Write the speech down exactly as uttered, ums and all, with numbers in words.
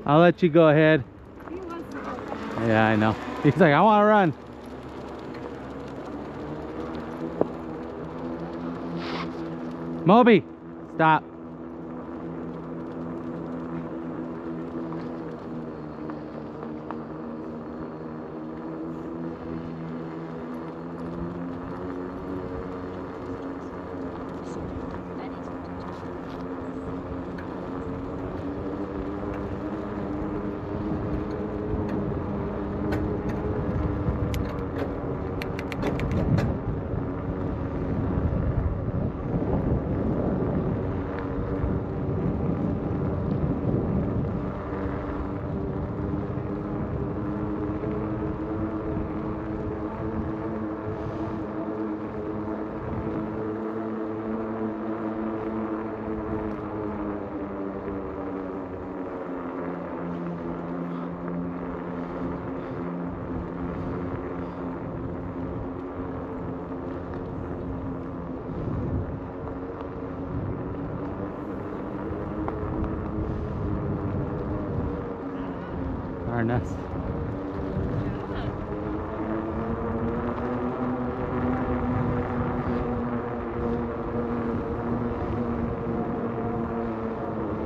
I'll let you go ahead. He wants to go. Yeah, I know. He's like, I want to run. Moby, stop. Our nest.